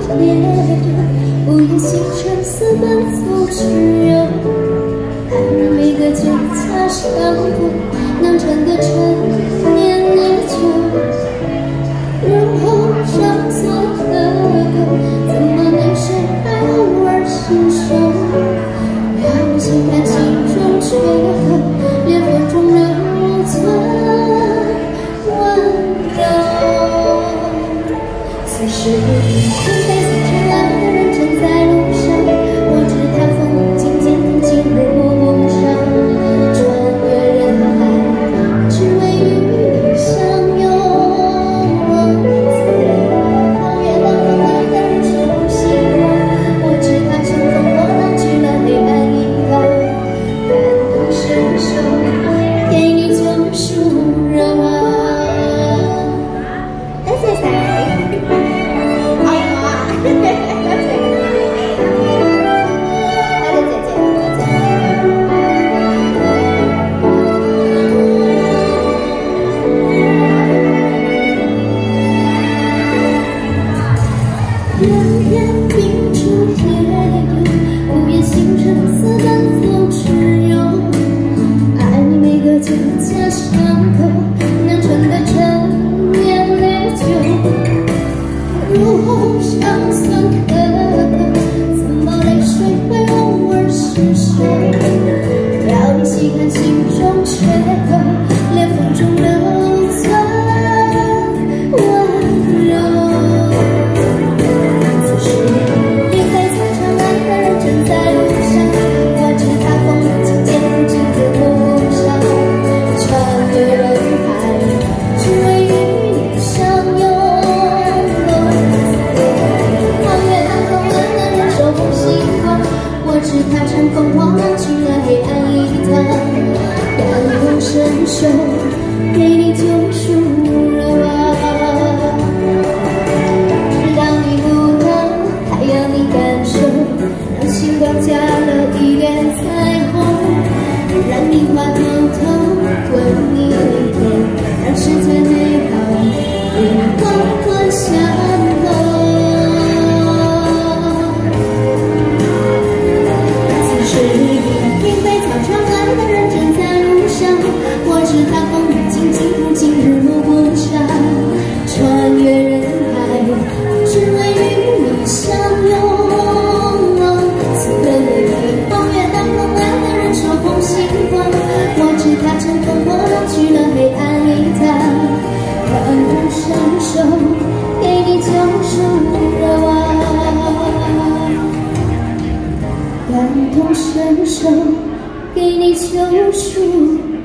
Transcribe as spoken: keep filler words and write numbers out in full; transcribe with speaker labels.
Speaker 1: 烈日，不言星辰似奔走之友。爱你每个结痂伤口，酿成的陈年烈酒，入喉上锁的口，怎么能谁还偶尔心手？让心看心中缺口，裂缝中留存温柔。此时天黑色尘埃的人正在路上，我知他风轻渐进入目光上，穿越人海，只为与你相拥。此皓月当空来的人是红星光，我知他乘风破浪去了黑暗一方，感同身受，给你救赎热望。多谢晒。人言冰处烈酒，不言星辰似奔走之友。爱你每个结痂伤口，酿成的陈年烈酒，入喉伤酸可口，怎么泪水会偶尔失手？要你细看心中缺口，裂缝中留存温柔。此时云飞草长来的人正在路上，我知他风轻渐进入目上，穿越人海，只为与你相拥。皓月当空来的人手捧星光，我知他乘风破浪去了黑暗一趟，感同身受，给你救赎热望。直到你不能，还要你感受，让星光加了一点彩虹，让你花透透，为你离别，让世界美好与光环相同。此时云飞草长来的人正在路上，我知他风雨轻轻入进入目光上，穿越人海，只为与你相拥。此刻的你，皓月当空来的人手捧星光，我知他乘风破浪去了黑暗一趟，感同身受，给你救赎热望。感同身受，给你救赎。